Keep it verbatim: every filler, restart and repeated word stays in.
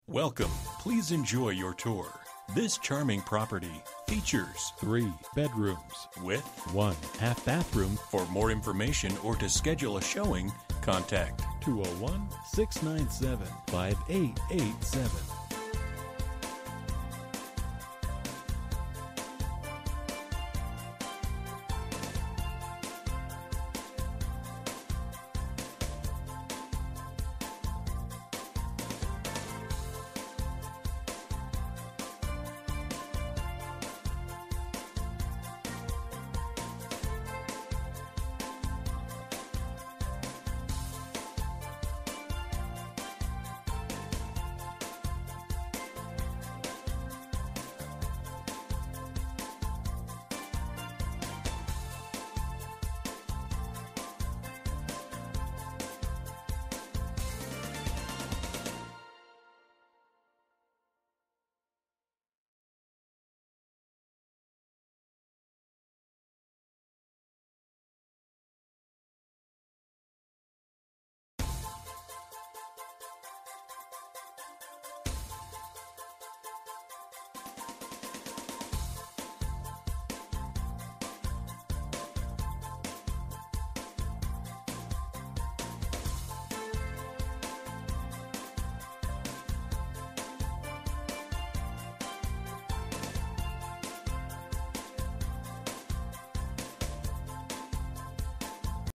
Welcome. Please enjoy your tour. This charming property features three bedrooms with one half bathroom. For more information or to schedule a showing, contact two oh one, six nine seven, five eight eight seven.